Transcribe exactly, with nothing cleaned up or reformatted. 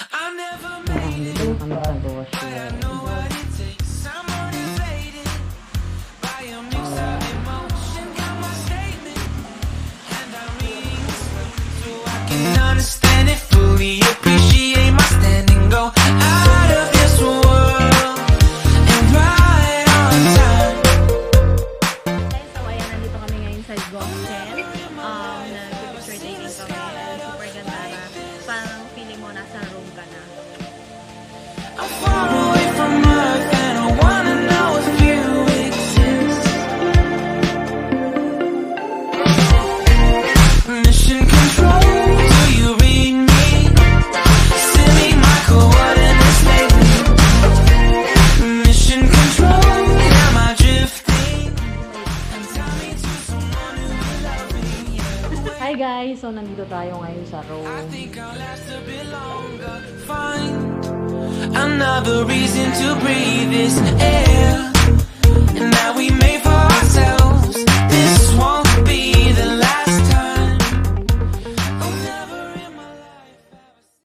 Nandito na kami sa Goshen. Understand it fully, appreciate my standing, go out of this world and right on time. Guys, so ayan, nandito kami ngayon sa Goshen. Um, nag-picture taking kami. Super ganda na. Parang feeling mo nasa room ka na. I'm far away from Earth and I wanna know if you exist. Mission control. Hi guys! So, nandito tayo ngayon sa room. Another reason to breathe this air. And now we may